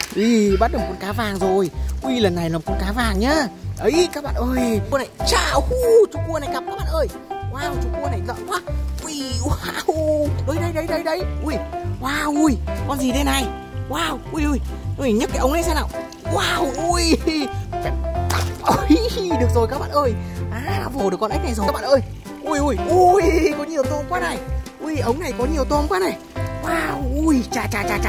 Ý, bắt được con cá vàng rồi. Ui, lần này là con cá vàng nhá. Ấy các bạn ơi, cua này, chào, chú cua này cặp các bạn ơi. Wow, chú cua này rộng quá. Ui, wow, đấy. Ui, wow, ui, con gì đây này? Wow, ui, nhấc cái ống lên xem nào. Wow, ui, được rồi các bạn ơi. Vồ được con ếch này rồi các bạn ơi. Ui, có nhiều tôm quá này. Ui, ống này có nhiều tôm quá này. Wow, ui, chà.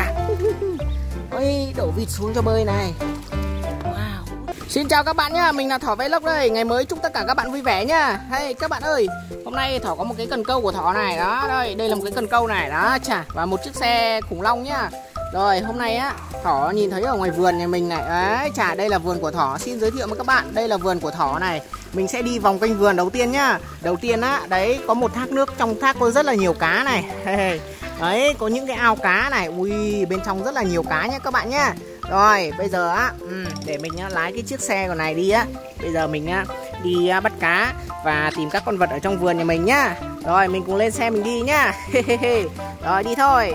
Ôi, đổ vịt xuống cho bơi này. Wow. Xin chào các bạn nhá, mình là Thỏ Vlog đây. Ngày mới chúc tất cả các bạn vui vẻ nhá. Hey các bạn ơi, hôm nay Thỏ có một cái cần câu của Thỏ này. Đó, đây là một cái cần câu này. Đó, chà, và một chiếc xe khủng long nhá. Rồi, hôm nay á, Thỏ nhìn thấy ở ngoài vườn nhà mình này. Đấy, chà, đây là vườn của Thỏ. Xin giới thiệu với các bạn, đây là vườn của Thỏ này. Mình sẽ đi vòng quanh vườn đầu tiên nhá. Đầu tiên á, đấy, có một thác nước. Trong thác có rất là nhiều cá này. Đấy, có những cái ao cá này. Ui, bên trong rất là nhiều cá nhá các bạn nhá. Rồi, bây giờ á, để mình lái cái chiếc xe của này đi á. Bây giờ mình đi bắt cá và tìm các con vật ở trong vườn nhà mình nhá. Rồi, mình cùng lên xe mình đi nhá. Rồi, đi thôi.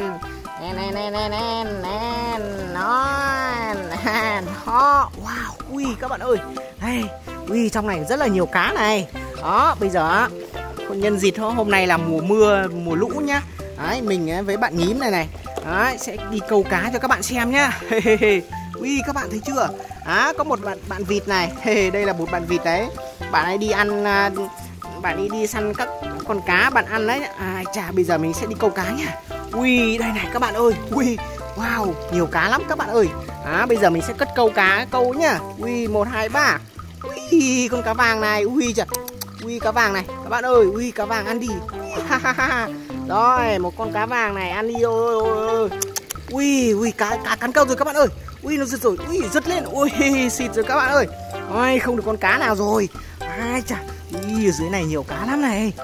Wow, ui các bạn ơi. Đây, ui trong này rất là nhiều cá này. Đó, bây giờ nhân dịp hôm nay là mùa mưa, mùa lũ nhá. Đấy, mình với bạn nhím này đấy, sẽ đi câu cá cho các bạn xem nhá. Ui các bạn thấy chưa? Có một bạn vịt này. Đây là một bạn vịt đấy. Bạn ấy đi ăn, bạn ấy đi săn các con cá bạn ăn đấy. Chà, bây giờ mình sẽ đi câu cá nhá. Ui, đây này các bạn ơi. Ui, wow, nhiều cá lắm các bạn ơi. Bây giờ mình sẽ cất câu nhá. Ui, 1, 2, 3. Ui, con cá vàng này. Ui, chà. Ui, cá vàng này. Các bạn ơi, ui, cá vàng ăn đi. Rồi, một con cá vàng này ăn đi. Ui, cá cắn câu rồi các bạn ơi. Ui, nó giật rồi. Ui, giật lên. Ui, xịt rồi các bạn ơi. Ôi, không được con cá nào rồi. Chà. Ui, ở dưới này nhiều cá lắm này.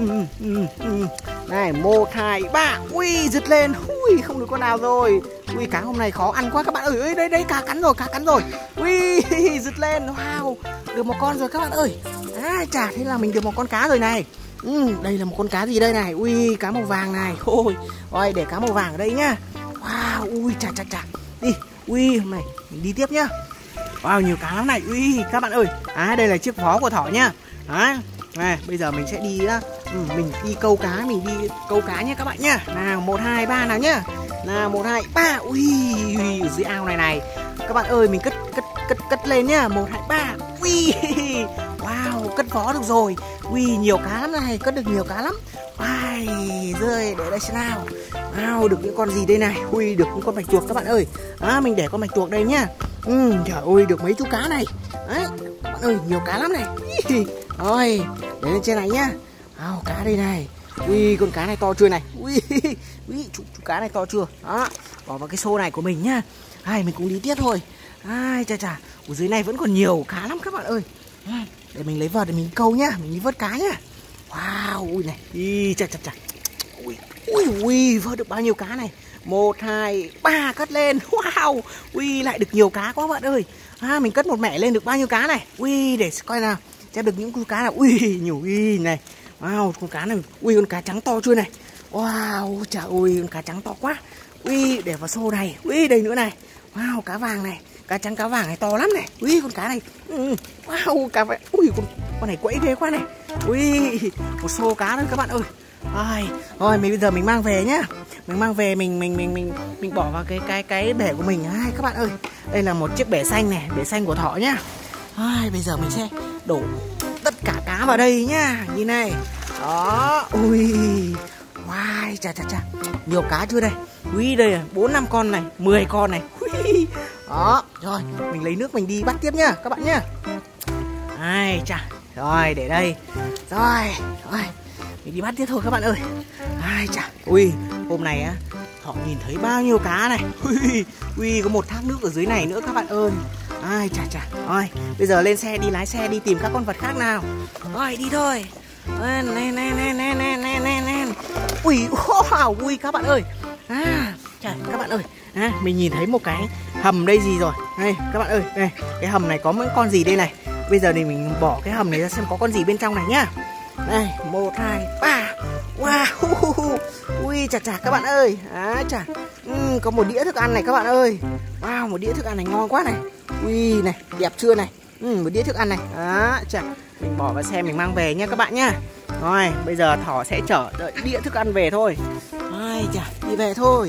Này, 1, 2, 3. Ui, giật lên. Ui, không được con nào rồi. Ui, cá hôm nay khó ăn quá các bạn ơi. Đây, cá cắn rồi. Ui, giật lên. Wow, được một con rồi các bạn ơi. Chà, thế là mình được một con cá rồi này. Đây là một con cá gì đây này. Ui, cá màu vàng này. Ôi, để cá màu vàng ở đây nhá. Wow, ui, chà. Đi, ui, hôm nay mình đi tiếp nhá. Wow, nhiều cá lắm này. Ui, các bạn ơi. Đây là chiếc vó của Thỏ nhá. Này, bây giờ mình sẽ đi mình đi câu cá, nhé các bạn nhá. Nào, 1, 2, 3 nào nhá. Nào, 1, 2, 3. Ui, ở dưới ao này. Các bạn ơi, mình cất lên nhá. 1, 2, 3. Ui. Wow, cất vó được rồi. Ui, nhiều cá lắm này, cất được nhiều cá lắm. Ai, rơi, để đây xem nào. Wow, được những con gì đây này. Ui, được những con bạch tuộc các bạn ơi. Mình để con bạch tuộc đây nhá. Trời ơi, được mấy chú cá này. Đấy, các bạn ơi, nhiều cá lắm này. Rồi, để lên trên này nhá. Cá đây này. Ui, con cá này to chưa này. Ui, chú cá này to chưa. Đó, bỏ vào cái xô này của mình nhá. Mình cũng đi tiếp thôi. Chà, ở dưới này vẫn còn nhiều cá lắm các bạn ơi. Để mình lấy vợt để mình câu nhá. Mình đi vớt cá nhá. Wow, ui này. Chà. Ui, vớt được bao nhiêu cá này. 1, 2, 3, cất lên. Wow, ui, lại được nhiều cá quá bạn ơi. Mình cất một mẻ lên được bao nhiêu cá này. Ui, để coi nào. Xem được những con cá nào. Ui, nhiều này. Wow, con cá này. Ui, con cá trắng to chưa này. Wow, trời ơi, con cá trắng to quá. Ui, để vào xô này. Ui, đây nữa này. Wow, cá vàng này. Cá trắng cá vàng này to lắm này. Ui, con cá này. Wow, cá vàng. Ui, con này quẫy ghê quá này. Ui, một xô cá nữa các bạn ơi. Rồi, bây giờ mình mang về nhá. Mình mang về mình bỏ vào cái bể của mình. Các bạn ơi, đây là một chiếc bể xanh này, bể xanh của Thỏ nhá. Bây giờ mình sẽ đổ tất cả cá vào đây nhá. Nhìn này. Đó. Ui. Wow, chà. Nhiều cá chưa đây. Ui, đây là 4, 5 con này, 10 con này. Ui. Đó. Rồi, mình lấy nước mình đi bắt tiếp nhá các bạn nhá. Chà. Rồi, để đây. Rồi. Mình đi bắt tiếp thôi các bạn ơi. Chà. Ui, hôm nay á Thỏ nhìn thấy bao nhiêu cá này. Ui, có một thác nước ở dưới này nữa các bạn ơi. Chà. Rồi, bây giờ lên xe, lái xe đi tìm các con vật khác nào. Rồi, đi thôi. Ui, wow, ui các bạn ơi. Trời, các bạn ơi. Mình nhìn thấy một cái hầm đây gì rồi. Đây, các bạn ơi, đây, cái hầm này có những con gì đây này. Bây giờ thì mình bỏ cái hầm này ra xem có con gì bên trong này nhá. Đây, 1, 2, 3. Wow, ui chà chà các bạn ơi. Chà. Có một đĩa thức ăn này các bạn ơi. Wow, một đĩa thức ăn này ngon quá này. Ui này, đẹp chưa này. Một đĩa thức ăn này. Chà, mình bỏ vào xe mình mang về nha các bạn nhá. Rồi, bây giờ Thỏ sẽ chở đợi đĩa thức ăn về thôi. Ai chà, đi về thôi.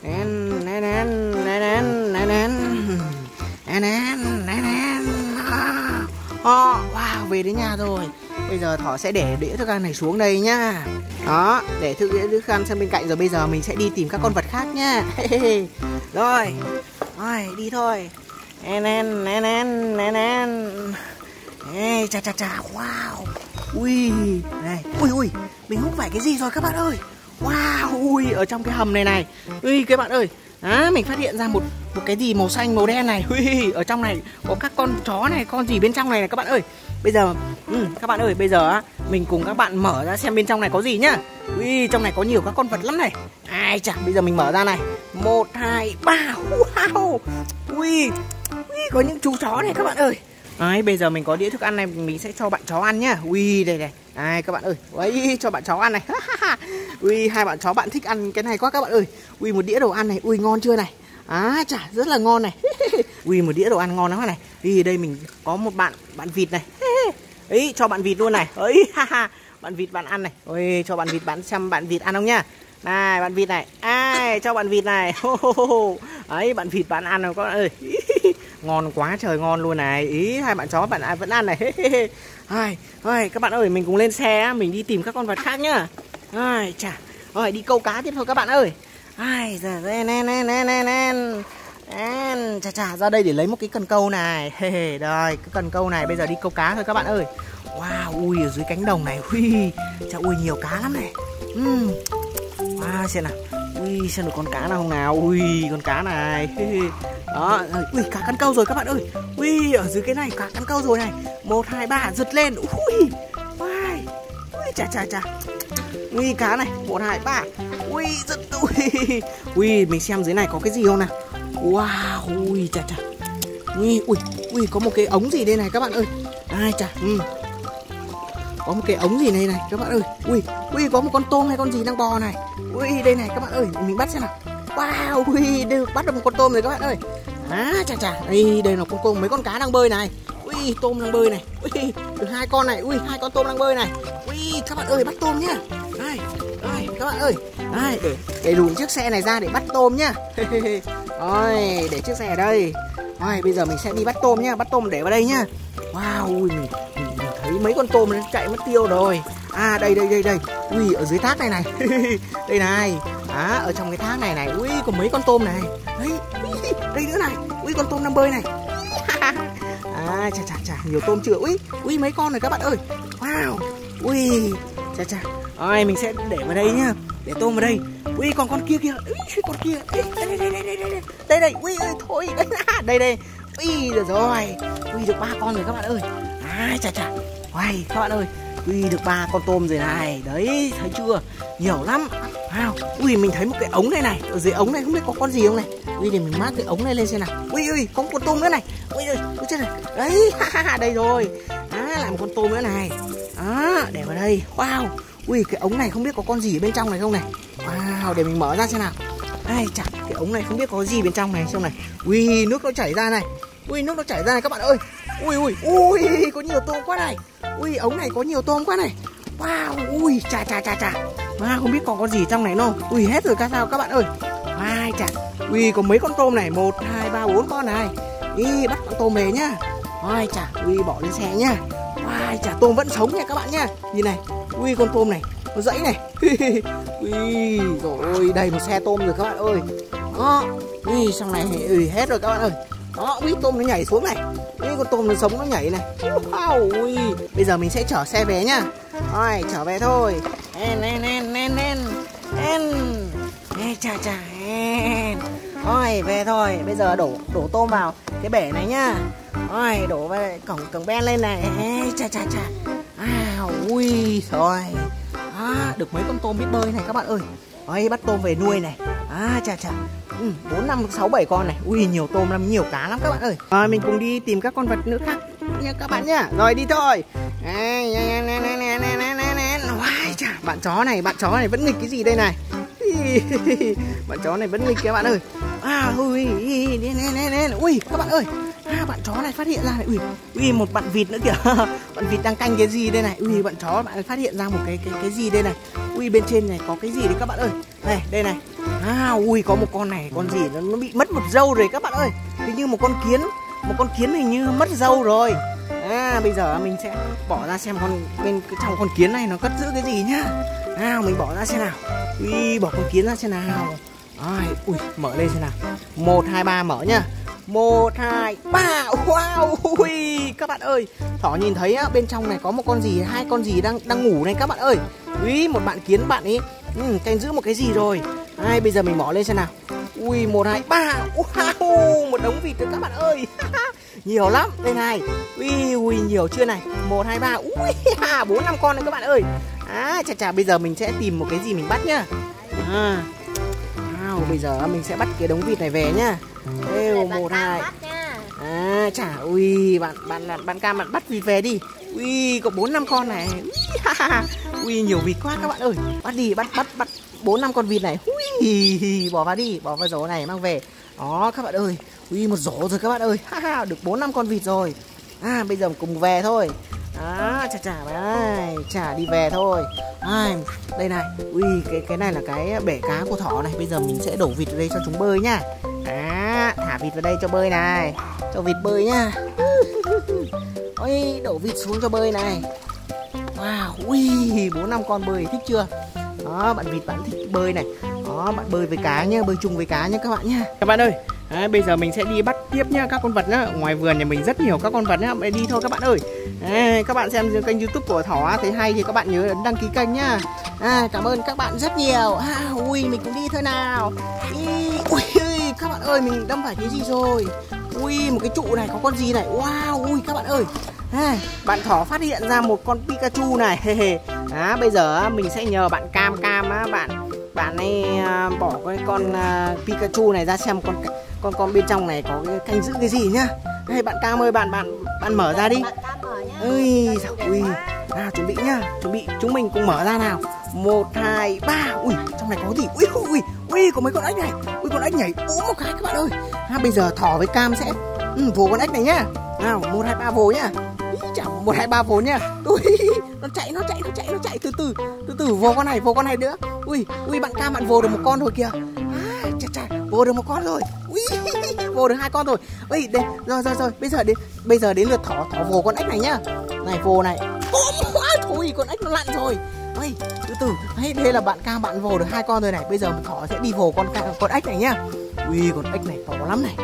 Wow, về đến nhà rồi. Bây giờ Thỏ sẽ để đĩa thức ăn này xuống đây nhá. Đó, để đĩa thức ăn sang bên cạnh rồi bây giờ mình sẽ đi tìm các con vật khác nhá. Rồi, đi thôi. Chà chà chà, wow. Ui, này, ui, mình hút phải cái gì rồi các bạn ơi. Wow, ui, ở trong cái hầm này này. Ui, các bạn ơi, mình phát hiện ra một cái gì màu xanh màu đen này. Ui, ở trong này có các con chó này, con gì bên trong này các bạn ơi. Bây giờ, các bạn ơi, bây giờ mình cùng các bạn mở ra xem bên trong này có gì nhá. Ui, trong này có nhiều các con vật lắm này. Ai chà, bây giờ mình mở ra này. 1, 2, 3, wow. Ui, có những chú chó này các bạn ơi. Đấy, bây giờ mình có đĩa thức ăn này mình sẽ cho bạn chó ăn nhá. Ui, đây này. Đây các bạn ơi. Ui, cho bạn chó ăn này. Ui, hai bạn chó bạn thích ăn cái này quá các bạn ơi. Ui, một đĩa đồ ăn này. Ui, ngon chưa này. Chà, rất là ngon này. Ui, một đĩa đồ ăn ngon lắm này. Đi đây mình có một bạn vịt này. Ấy, cho bạn vịt luôn này. Ấy, bạn vịt bạn ăn này. Ui, cho bạn vịt bạn xem bạn vịt ăn không nhá. Này, bạn vịt này. Cho bạn vịt này. Ấy, bạn vịt bạn ăn rồi các bạn ơi. Ngon quá trời ngon luôn này. Ý, hai bạn chó bạn vẫn ăn này. Các bạn ơi, mình cùng lên xe mình đi tìm các con vật khác nhá. Chà. Rồi, đi câu cá tiếp thôi các bạn ơi. Giờ chà chà, ra đây để lấy một cái cần câu này. Rồi, cái cần câu này bây giờ đi câu cá thôi các bạn ơi. Wow, ui, ở dưới cánh đồng này. Ui, chà, ui, nhiều cá lắm này. Wow, xem nào. Ui, xem được con cá nào không nào. Ui, con cá này. Đó, ui, cá cắn câu rồi các bạn ơi. Ui, ở dưới cái này cá cắn câu rồi này. 1, 2, 3, giật lên. Ui, chà chà chà. Ui, cá này. 1, 2, 3. Ui, giật. Ui, mình xem dưới này có cái gì không nào. Wow, ui, chà chà. Ui, có một cái ống gì đây này các bạn ơi. Chà, có một cái ống gì này này các bạn ơi. Ui, có một con tôm hay con gì đang bò này. Ui, đây này các bạn ơi, mình bắt xem nào. Wow, ui, bắt được một con tôm rồi các bạn ơi. Chà chà, đây là con tôm, mấy con cá đang bơi này. Ui, tôm đang bơi này. Ui, được 2 con này. Ui, 2 con tôm đang bơi này. Ui, các bạn ơi, bắt tôm nhá. Đây, các bạn ơi. Để lùn chiếc xe này ra để bắt tôm nhá. Rồi, để chiếc xe ở đây. Rồi, bây giờ mình sẽ đi bắt tôm nhá. Bắt tôm để vào đây nhá. Wow, ui, mình thấy mấy con tôm nó chạy mất tiêu rồi. Đây. Ui, ở dưới thác này này. Đây này. Ở trong cái thác này này. Ui, có mấy con tôm này. Đấy, đây nữa này. Ui, con tôm đang bơi này. Chà, nhiều tôm chưa. Ui, mấy con này các bạn ơi. Wow. Ui, chà. Rồi, mình sẽ để vào đây nhá. Để tôm vào đây. Ui, còn con kia kìa. Ui, con kia. Đây. Ui, thôi. Đây. Ui, được rồi. Ui, được 3 con rồi các bạn ơi. Chà. Ui, các bạn ơi. Ui, được 3 con tôm rồi này. Đấy, thấy chưa? Nhiều lắm. Wow. Ui, mình thấy một cái ống này này. Ở dưới ống này không biết có con gì không này. Ui, để mình mát cái ống này lên xem nào. Ui, có một con tôm nữa này. Ui, chết này. Đấy, đây rồi. Lại một con tôm nữa này. Để vào đây. Wow. Ui, cái ống này không biết có con gì ở bên trong này không này. Wow, để mình mở ra xem nào. Chà, cái ống này không biết có gì bên trong này xem này. Ui, nước nó chảy ra này. Ui, nước nó chảy ra này các bạn ơi. Ui, có nhiều tôm quá này. Ui, ống này có nhiều tôm quá này. Wow, ui, chà. Không biết còn con gì trong này không. Ui, hết rồi sao các bạn ơi. Chà. Ui, có mấy con tôm này. 1, 2, 3, 4 con này. Bắt con tôm về nhá. Chà, ui, bỏ lên xe nhá. Chà, tôm vẫn sống nha các bạn nhá. Nhìn này. Ui, con tôm này nó dãy này. Ui, rồi đây một xe tôm rồi các bạn ơi. Đó. Ui, xong này hết rồi các bạn ơi. Đó, ui, tôm nó nhảy xuống này. Ui, con tôm nó sống nó nhảy này. Wow, ui. Bây giờ mình sẽ chở xe về nhá. Rồi, trở về thôi. Chà. Rồi, về thôi. Bây giờ đổ tôm vào cái bể này nhá. Rồi, đổ vào cổng ben lên này. Chà. Ui, rồi. Được mấy con tôm biết bơi này các bạn ơi. Rồi, bắt tôm về nuôi này. Chà. 4, 5, 6, 7 con này. Ui, nhiều tôm lắm, nhiều cá lắm các bạn ơi. Rồi, mình cùng đi tìm các con vật nữa khác nha các bạn nhá. Rồi, đi thôi. bạn chó này vẫn nghịch cái gì đây này. Bạn chó này vẫn nghịch các bạn ơi. Ui, ui các bạn ơi. Bạn chó này phát hiện ra này. Ui, một bạn vịt nữa kìa. Bạn vịt đang canh cái gì đây này. Ui, bạn chó bạn phát hiện ra một cái gì đây này. Ui, bên trên này có cái gì đấy các bạn ơi. Đây này. Ui, có một con này, con gì nó bị mất một râu rồi các bạn ơi. Hình như một con kiến hình như mất râu rồi. Bây giờ mình sẽ bỏ ra xem trong con kiến này nó cất giữ cái gì nhá. Mình bỏ ra xem nào. Ui, bỏ con kiến ra xem nào. Ui, mở lên xem nào. 1, 2, 3 mở nhá. 1, 2, 3. Wow, ui, các bạn ơi. Thỏ nhìn thấy á, bên trong này có một con gì, 2 con gì đang ngủ này các bạn ơi. Ui, một bạn kiến bạn ấy canh giữ một cái gì rồi. Bây giờ mình mở lên xem nào. Ui, 1, 2, 3. Wow, một đống vịt nữa các bạn ơi. Nhiều lắm, đây này. Ui, nhiều chưa này. 1, 2, 3. Ui, 4, 5 con này các bạn ơi. Chà, bây giờ mình sẽ tìm một cái gì mình bắt nhá. Bây giờ mình sẽ bắt cái đống vịt này về nhá. 1, 2. Ui, bạn Cam bạn bắt vịt về đi. Ui, có 4, 5 con này. Ui, nhiều vịt quá các bạn ơi. Bắt đi, bắt 4, 5 con vịt này. Ui, bỏ vào đi, bỏ vào rổ này mang về. Đó các bạn ơi. Ui, một rổ rồi các bạn ơi. Được 4, 5 con vịt rồi. Bây giờ cùng về thôi. Chả đi về thôi. Đây này. Ui, cái này là cái bể cá của thỏ này. Bây giờ mình sẽ đổ vịt vào đây cho chúng bơi nhá. Thả vịt vào đây cho bơi này. Cho vịt bơi nhá. Ôi, đổ vịt xuống cho bơi này. Wow, ui, 4, 5 con bơi, thích chưa? Đó, bạn vịt bạn thích bơi này. Đó, bạn bơi với cá nhá, bơi chung với cá nhá các bạn nhá. Các bạn ơi, bây giờ mình sẽ đi bắt tiếp nhá các con vật nhá. Ngoài vườn nhà mình rất nhiều các con vật nhá. Đi thôi các bạn ơi. Các bạn xem kênh YouTube của Thỏ thấy hay thì các bạn nhớ ấn đăng ký kênh nhá. Cảm ơn các bạn rất nhiều. Ui, mình cũng đi thôi nào. Ui, các bạn ơi, mình đâm phải cái gì rồi? Ui, một cái trụ này có con gì này. Wow, ui các bạn ơi. Bạn Thỏ phát hiện ra một con Pikachu này. Bây giờ mình sẽ nhờ bạn Cam á, bạn ấy bỏ cái con Pikachu này ra xem con bên trong này có cái canh giữ cái gì nhá. Bạn Cam ơi, bạn mở ra đi. Ui, chuẩn bị nhá, chúng mình cùng mở ra nào. 1, 2, 3. Ui, trong này có gì? Ui, có mấy con ếch này. Ui, con ếch nhảy búm một cái các bạn ơi. Bây giờ Thỏ với Cam sẽ vồ con ếch này nhá. Nào, 1, 2, 3 vồ nhá. 1, 2, 3 vồ nhá. Ui, nó chạy từ từ vồ con này nữa. Ui, bạn Cam bạn vồ được một con rồi kìa. Vồ được một con rồi. Ui, vồ được 2 con rồi. Ui, đây, rồi. Bây giờ đến lượt Thỏ vồ con ếch này nhá. Này, vồ này. Thôi, con ếch nó lặn rồi. Ui, từ từ. Đây là bạn Cam bạn vồ được 2 con rồi này. Bây giờ Thỏ sẽ đi vồ con ếch này nhá. Ui, con ếch này to lắm này.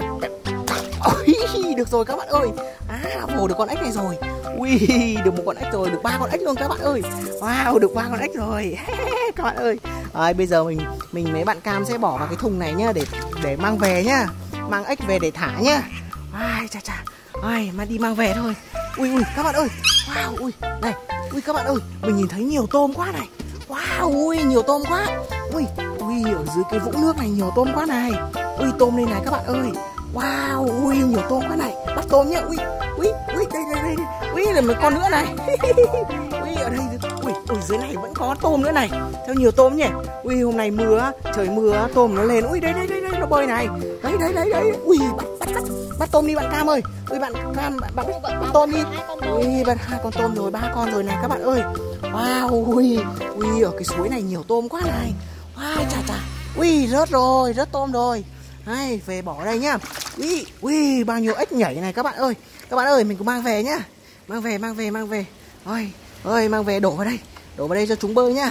Được rồi các bạn ơi. Vồ được con ếch này rồi. Ui, được một con ếch rồi, được 3 con ếch luôn các bạn ơi. Wow, được 3 con ếch rồi. Các bạn ơi. Bây giờ mình mấy bạn Cam sẽ bỏ vào cái thùng này nhá, để mang về nhá. Mang ếch về để thả nhá. Mà đi mang về thôi. Ui, các bạn ơi. Wow, ui, này. Ui các bạn ơi, mình nhìn thấy nhiều tôm quá này. Wow, ui, nhiều tôm quá. Ui, ở dưới cái vũng nước này nhiều tôm quá này. Ui, tôm đây này các bạn ơi. Wow, ui, nhiều tôm quá này. Bắt tôm nhá. Ui, đây. Ui, là một con nữa này. Ui, ở đây. Ui, dưới này vẫn có tôm nữa này. Theo nhiều tôm nhỉ. Ui, hôm nay mưa, trời mưa, tôm nó lên. Ui, đây, nó bơi này. Đấy. Ui, bắt tôm đi bạn Cam ơi. Ui, bạn Cam, bạn bắt tôm đi. Ui, bắt 2 con tôm rồi, 3 con rồi này các bạn ơi. Wow, ui, ở cái suối này nhiều tôm quá này. Wow, chà. Ui, rớt tôm rồi. Về bỏ đây nhá. Ui, bao nhiêu ếch nhảy này các bạn ơi. Các bạn ơi, mình cũng mang về nhá. Mang về. Ôi, mang về đổ vào đây cho chúng bơi nhá.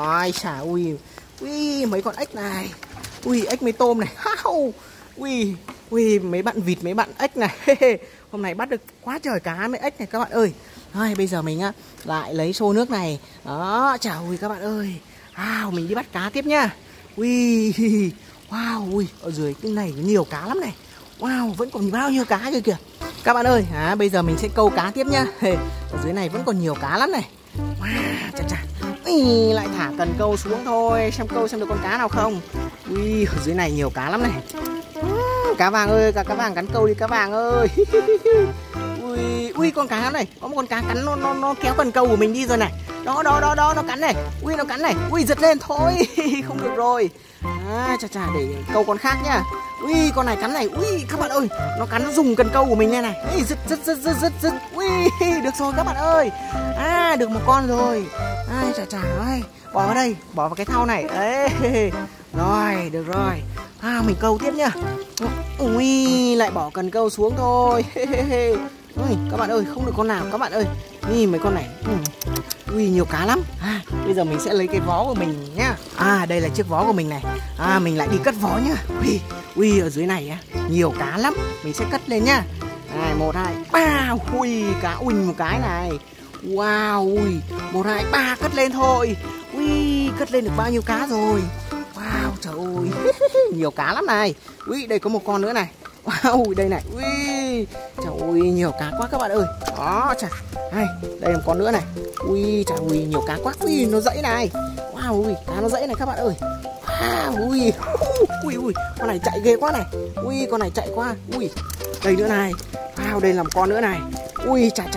Ui, mấy con ếch này. Ui, ếch mấy tôm này. Ui, mấy bạn vịt, mấy bạn ếch này. Hôm nay bắt được quá trời cá mấy ếch này các bạn ơi. Bây giờ mình lại lấy xô nước này. Đó, ui các bạn ơi. Mình đi bắt cá tiếp nhá. Ui, wow, ở dưới cái này nhiều cá lắm này. Wow, vẫn còn bao nhiêu cá kìa. Các bạn ơi, bây giờ mình sẽ câu cá tiếp nhá. Ở dưới này vẫn còn nhiều cá lắm này. Wow, chà. Ui, lại thả cần câu xuống thôi, xem được con cá nào không. Ui, ở dưới này nhiều cá lắm này. Cá vàng ơi, cá vàng cắn câu đi cá vàng ơi. Ui, con cá này, có một con cá cắn nó kéo cần câu của mình đi rồi này. Đó nó cắn này. Ui nó cắn này. Ui giật lên thôi. Không được rồi. Chà để câu con khác nhá. Ui con này cắn này. Ui các bạn ơi, nó cắn, nó dùng cần câu của mình đây này. Ui giật. Ui được rồi các bạn ơi. Được một con rồi. Chà ơi, bỏ vào đây, bỏ vào cái thau này. Đấy. Rồi, được rồi. Mình câu tiếp nhá. Ui lại bỏ cần câu xuống thôi. Ui các bạn ơi, không được con nào các bạn ơi. Ui mấy con này. Ui nhiều cá lắm. Bây giờ mình sẽ lấy cái vó của mình nhá. Đây là chiếc vó của mình này. Mình lại đi cất vó nhá. Ui ở dưới này á nhiều cá lắm. Mình sẽ cất lên nhá. 1, 2, 3. Ui cá uỳnh một cái này. Wow, ui 1, 2, 3 cất lên thôi. Ui cất lên được bao nhiêu cá rồi. Wow trời ơi. Nhiều cá lắm này. Ui đây có một con nữa này. Wow đây này. Ui trời ơi nhiều cá quá các bạn ơi. Đó chà. Đây là một con nữa này. Ui trời ơi nhiều cá quá. Ui nó dãy này. Wow ui cá nó dãy này các bạn ơi. Wow ui con này chạy ghê quá này. Ui con này chạy quá. Ui đây nữa này. Wow đây là một con nữa này. Ui chà.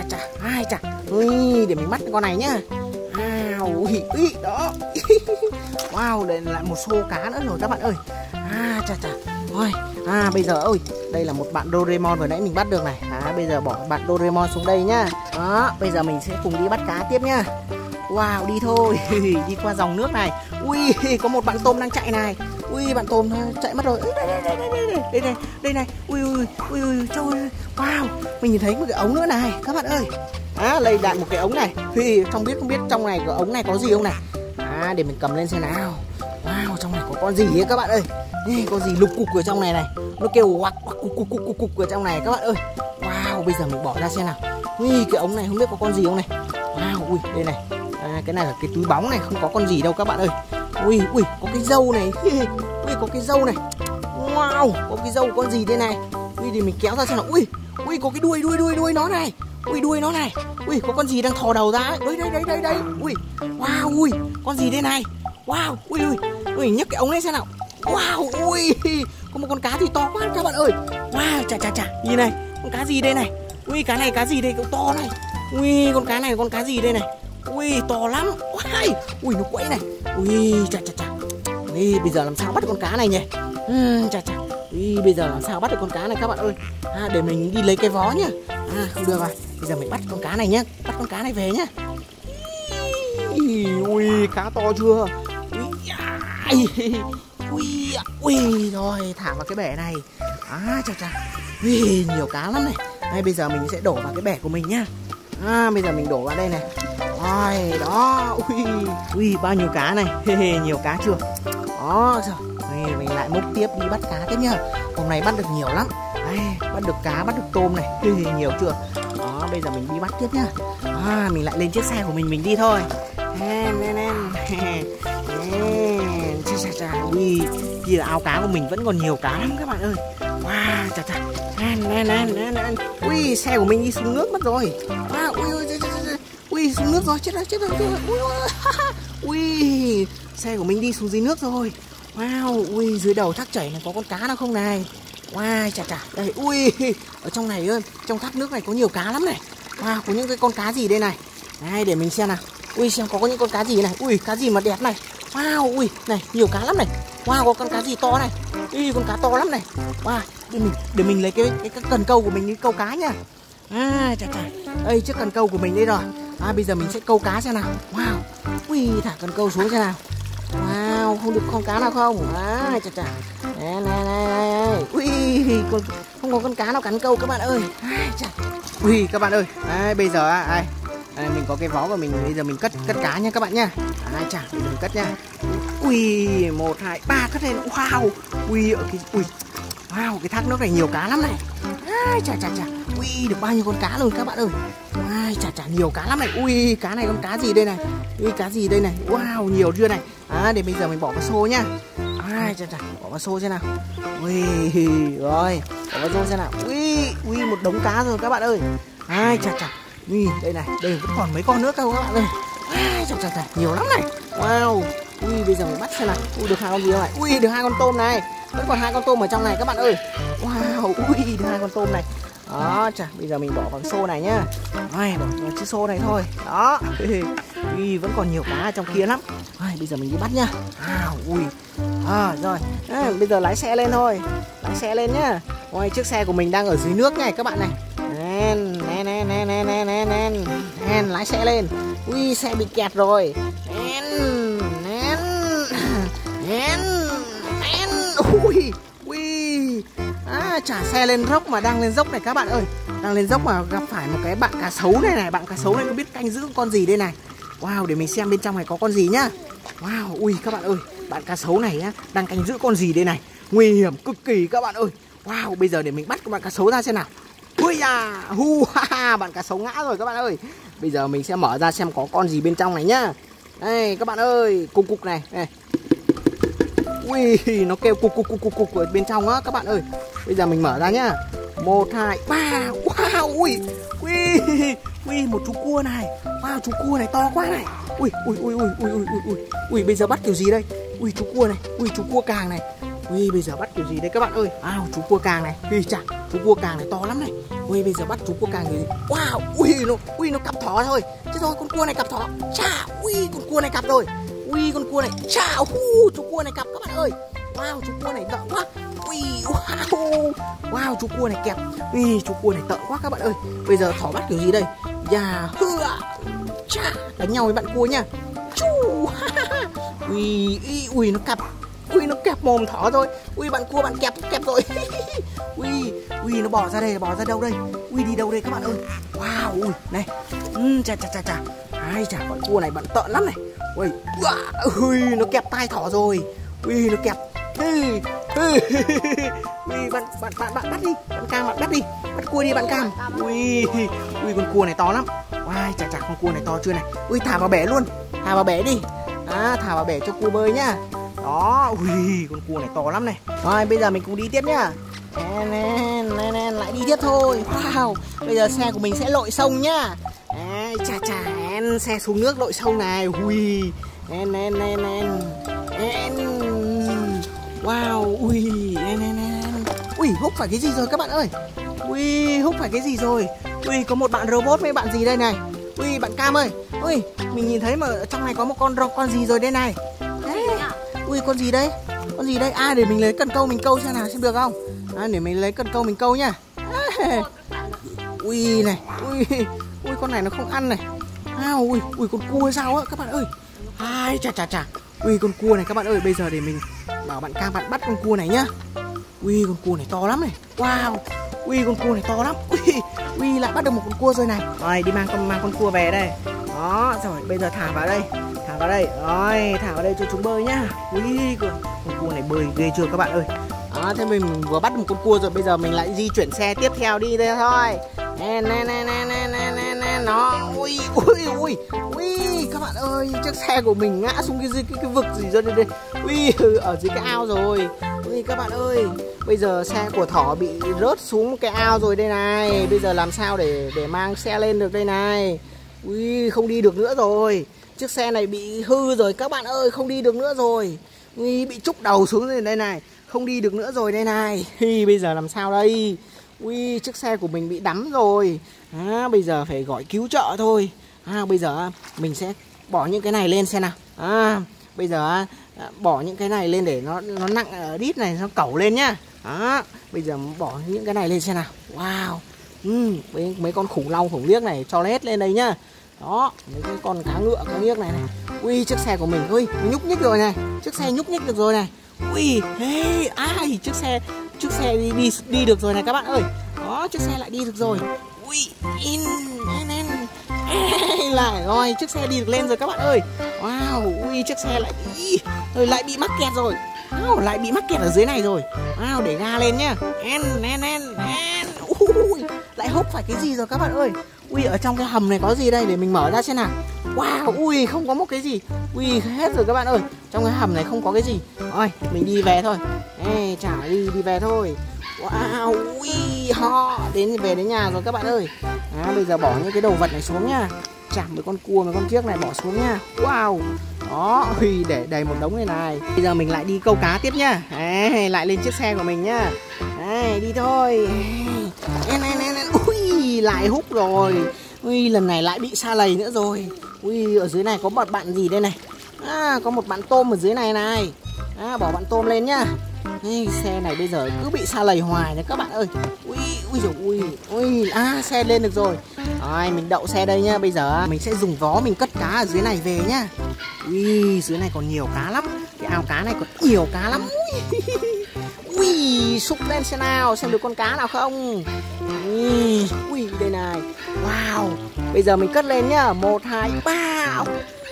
Ui để mình bắt con này nhá. Ui đó. Wow đây lại một xô cá nữa rồi các bạn ơi. Chà ôi bây giờ ơi đây là một bạn Doraemon vừa nãy mình bắt được này. Bây giờ bỏ bạn Doraemon xuống đây nhá. Đó bây giờ mình sẽ cùng đi bắt cá tiếp nhá. Wow đi thôi. Đi qua dòng nước này. Ui có một bạn tôm đang chạy này. Ui bạn tôm chạy mất rồi. Đây này. Ui trời ơi. Wow mình nhìn thấy một cái ống nữa này các bạn ơi. Lấy đạn một cái ống này. Không biết trong này cái ống này có gì không này. Để mình cầm lên xem nào. Wow trong này có con gì ấy các bạn ơi. Có gì lục cục ở trong này này. Nó kêu quặc cục ở trong này các bạn ơi. Wow bây giờ mình bỏ ra xem nào. Ui cái ống này không biết có con gì không này. Wow ui đây này. Cái này là cái túi bóng này, không có con gì đâu các bạn ơi. Ui có cái dâu này. Ui có cái dâu này. Wow có cái dâu con gì đây này. Ui thì mình kéo ra xem nào. Ui có cái đuôi nó này. Ui đuôi nó này. Ui có con gì đang thò đầu ra. Đây. Ui wow ui con gì đây này. Wow ui nhấc cái ống lên xem nào. Wow ui có một con cá thì to quá các bạn ơi. Wow chà nhìn này, con cá gì đây này. Ui cá này cá gì đây, cũng to này. Ui con cá này con cá gì đây này. Ui to lắm. Ui nó quẫy này. Ui chà ui bây giờ làm sao bắt được con cá này nhỉ. Chà ui bây giờ làm sao bắt được con cá này các bạn ơi. Để mình đi lấy cái vó nhá. Không được rồi, bây giờ mình bắt con cá này nhá. Bắt con cá này về nhá. Ui cá to chưa. Ui rồi thả vào cái bể này. Chà ui nhiều cá lắm này. Bây giờ mình sẽ đổ vào cái bể của mình nhá. Bây giờ mình đổ vào đây này. Rồi đó. Ui bao nhiêu cá này. Nhiều cá chưa. Đó rồi mình lại múc tiếp đi bắt cá tiếp nhá. Hôm nay bắt được nhiều lắm. Bắt được cá, bắt được tôm này. Nhiều chưa. Đó bây giờ mình đi bắt tiếp nhá. Mình lại lên chiếc xe của mình đi thôi. Ui kia là ao cá của mình vẫn còn nhiều cá lắm các bạn ơi. Wow chà ui xe của mình đi xuống nước mất rồi. Ui xuống nước rồi, chết rồi. Ui xe của mình đi xuống dưới nước rồi. Wow ui dưới đầu thác chảy này có con cá nào không này. Wow chà đây. Ui ở trong này trong thác nước này có nhiều cá lắm này. Wow có những cái con cá gì đây này. Để mình xem nào. Ui xem có những con cá gì này. Ui cá gì mà đẹp này. Wow ui này nhiều cá lắm này. Wow có con cá gì to này. Ui con cá to lắm này. Wow để mình lấy cái cần câu của mình đi câu cá nhá. Chà đây chiếc cần câu của mình đây rồi. Bây giờ mình sẽ câu cá xem nào. Wow ui thả cần câu xuống xem nào. Wow không được con cá nào không. Chà này. Ui không có con cá nào cắn câu các bạn ơi. Ui các bạn ơi. Bây giờ mình có cái vó của mình, bây giờ mình cất cá nha các bạn nha. Chà mình cất nha. Ui 1, 2, 3 cất lên. Wow ui ở cái wow cái thác nước này nhiều cá lắm này. Chà ui được bao nhiêu con cá luôn các bạn ơi. Chà nhiều cá lắm này. Ui cá này con cá gì đây này. Ui cá gì đây này. Wow nhiều chưa này. Để bây giờ mình bỏ vào xô nhá. Chà bỏ vào xô xem nào. Ui rồi bỏ vào xô xem nào. Ui một đống cá rồi các bạn ơi. Chà ui đây này, đây vẫn còn mấy con nữa các bạn ơi. Chà nhiều lắm này. Wow ui bây giờ mình bắt xem nào. Ui được 2 con gì này. Ui được 2 con tôm này. Vẫn còn 2 con tôm ở trong này các bạn ơi. Wow ui được 2 con tôm này. Đó, chà, bây giờ mình bỏ vào cái xô này nhá. Rồi, bỏ vào chiếc xô này thôi. Đó. Ui, vẫn còn nhiều cá ở trong kia lắm. Rồi, bây giờ mình đi bắt nhá. Ui. Rồi. Bây giờ lái xe lên thôi. Lái xe lên nhá. Ôi, chiếc xe của mình đang ở dưới nước này các bạn này. Nén, lái xe lên. Ui, xe bị kẹt rồi. Ui. Chả xe lên dốc mà đang lên dốc này các bạn ơi. Đang lên dốc mà gặp phải một cái bạn cá sấu này. Bạn cá sấu này có biết canh giữ con gì đây này. Wow, để mình xem bên trong này có con gì nhá. Wow, ui các bạn ơi, bạn cá sấu này á đang canh giữ con gì đây này. Nguy hiểm cực kỳ các bạn ơi. Wow, bây giờ để mình bắt cái bạn cá sấu ra xem nào. Ui da, bạn cá sấu ngã rồi các bạn ơi. Bây giờ mình sẽ mở ra xem có con gì bên trong này nhá. Đây các bạn ơi, cục này. Ui, nó kêu cục ở bên trong á các bạn ơi. Bây giờ mình mở ra nhá. 1, 2, 3. Wow, ui, một chú cua này. Wow, chú cua này to quá này. Ui, bây giờ bắt kiểu gì đây? Ui, chú cua này. Ui, chú cua càng này. Ui, bây giờ bắt kiểu gì đây các bạn ơi? Chú cua càng này. Ui, chà, chú cua càng này to lắm này. Ui, bây giờ bắt chú cua càng kiểu gì? Wow, nó cặp thỏ thôi. Chứ thôi, con cua này cặp thỏ. Chà, ui, con cua này cặp rồi. Ui, con cua này. Chà, chú cua này cặp các bạn ơi. Wow, chú cua này tợ quá. Ui, wow, chú cua này kẹp. Ui, chú cua này tợ quá các bạn ơi. Bây giờ thỏ bắt kiểu gì đây? Chà, đánh nhau với bạn cua nha. Ui, nó cặp. Ui, nó kẹp mồm thỏ rồi. Ui, bạn cua bạn kẹp rồi. Ui, nó bỏ ra đây, bỏ ra đâu đây? Ui, đi đâu đây các bạn ơi? Wow, ui, này. Chà. Ai chà, bạn cua này bạn tợn lắm này. Ui, nó kẹp tai thỏ rồi. Ui, nó kẹp. Ui, bạn bắt đi. Bạn Cam bạn bắt đi. Bắt cua đi bạn Cam. Ui, con cua này to lắm. Wow, chà, con cua này to chưa này. Ui, thả vào bể luôn. Thả vào bể đi. Thả vào bể cho cua bơi nhá. Đó, ui, con cua này to lắm này. Rồi, bây giờ mình cùng đi tiếp nhá. Lại đi tiếp thôi. Wow, bây giờ xe của mình sẽ lội sông nhá. Chà, xe xuống nước lội sông này. Ui, wow, ui, húc phải cái gì rồi các bạn ơi. Ui, húc phải cái gì rồi. Ui, có một bạn robot với bạn gì đây này. Ui, bạn Cam ơi. Ui, mình nhìn thấy mà ở trong này có một con gì rồi đây này. Ui, con gì đây? Con gì đây? Để mình lấy cần câu mình câu xem nào xem được không. Để mình lấy cần câu mình câu nhá. Ui này. Ui, con này nó không ăn này. Ui, con cua hay sao á các bạn ơi. Ai chà. Ui, con cua này các bạn ơi. Bây giờ để mình bảo bạn Cam bạn bắt con cua này nhá. Ui, con cua này to lắm này. Wow. Ui, con cua này to lắm. Ui, lại bắt được một con cua rồi này. Rồi, đi mang con cua về đây. Đó, rồi bây giờ thả vào đây. Rồi, thả vào đây cho chúng bơi nhá. Ui, con cua này bơi ghê chưa các bạn ơi. Đó, thế mình vừa bắt một con cua rồi. Bây giờ mình lại di chuyển xe tiếp theo đi đây thôi. Nó, ui, các bạn ơi, chiếc xe của mình ngã xuống cái vực gì rồi đây. Ui, ở dưới cái ao rồi. Ui, các bạn ơi, bây giờ xe của thỏ bị rớt xuống cái ao rồi đây này. Bây giờ làm sao để mang xe lên được đây này. Ui, không đi được nữa rồi. Chiếc xe này bị hư rồi các bạn ơi, không đi được nữa rồi. Ui, bị trúc đầu xuống rồi đây này. Không đi được nữa rồi đây này. Bây giờ làm sao đây. Ui, chiếc xe của mình bị đắm rồi. Bây giờ phải gọi cứu trợ thôi. Bây giờ mình sẽ bỏ những cái này lên xem nào. Bây giờ bỏ những cái này lên để nó nặng ở đít này, nó cẩu lên nhá. Bây giờ bỏ những cái này lên xem nào. Wow. Mấy con khủng long khủng liếc này cho hết lên đây nhá. Đó, mấy cái con cá ngựa cá liếc này. Ui, chiếc xe của mình ui, nhúc nhích rồi này. Chiếc xe nhúc nhích được rồi này. Ui, chiếc xe đi được rồi này các bạn ơi. Đó, chiếc xe lại đi được rồi. Ui, lại rồi, chiếc xe đi được lên rồi các bạn ơi. Wow, ui, chiếc xe lại bị mắc kẹt rồi. Lại bị mắc kẹt ở dưới này rồi. Để ga lên nhá. Ui, lại húc phải cái gì rồi các bạn ơi. Ui, ở trong cái hầm này có gì đây để mình mở ra xem nào. Wow, ui, không có một cái gì. Ui, hết rồi các bạn ơi. Trong cái hầm này không có cái gì. Rồi, mình đi về thôi. Chả đi về thôi. Wow, ui, về đến nhà rồi các bạn ơi. Bây giờ bỏ những cái đồ vật này xuống nhá. Chạm với con cua với con chiếc này bỏ xuống nhá. Wow. Đó, ui, để đầy một đống này này. Bây giờ mình lại đi câu cá tiếp nhá. Lại lên chiếc xe của mình nhá. Đi thôi. Nè. Ui, lại hút rồi. Ui, lần này lại bị sa lầy nữa rồi. Ui, ở dưới này có một bạn gì đây này. Có một bạn tôm ở dưới này này. Bỏ bạn tôm lên nhá. Xe này bây giờ cứ bị sa lầy hoài này các bạn ơi. Ui, xe lên được rồi. Rồi, mình đậu xe đây nhá. Bây giờ mình sẽ dùng vó mình cất cá ở dưới này về nhá. Ui, dưới này còn nhiều cá lắm. Cái ao cá này còn nhiều cá lắm. Ui, xúc lên xem nào, xem được con cá nào không. Ui, đây này. Wow, bây giờ mình cất lên nhá. 1, 2, 3.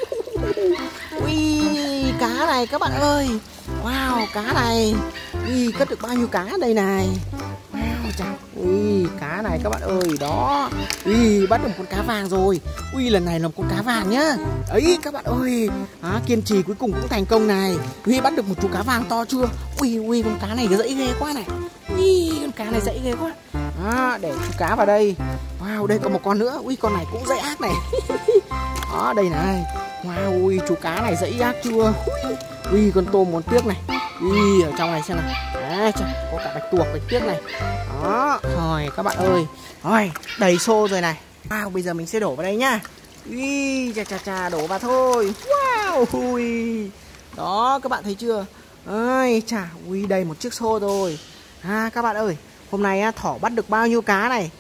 Ui, cá này các bạn ơi. Wow, cá này. Ui, cất được bao nhiêu cá đây này. Wow, chà. Ui, cá này các bạn ơi. Đó. Ui, bắt được một con cá vàng rồi. Ui, lần này là một con cá vàng nhá. Ấy các bạn ơi. Kiên trì cuối cùng cũng thành công này. Ui, bắt được một chú cá vàng to chưa. Ui, con cá này dãy ghê quá này. Ui, con cá này dãy ghê quá. Để chú cá vào đây. Wow, đây có một con nữa. Ui, con này cũng dãy ác này. Đó, đây này. Wow, ui, chú cá này dãy ác chưa. Ui, con tôm con tiếc này. Ui, ở trong này xem nào. Có cả bạch tuộc, bạch tiếc này. Đó, rồi các bạn ơi. Rồi, đầy xô rồi này. Wow, bây giờ mình sẽ đổ vào đây nhá. Ui, chà, đổ vào thôi. Wow, ui. Đó, các bạn thấy chưa. Ơi, chà, ui, đầy một chiếc xô rồi. Các bạn ơi, hôm nay thỏ bắt được bao nhiêu cá này.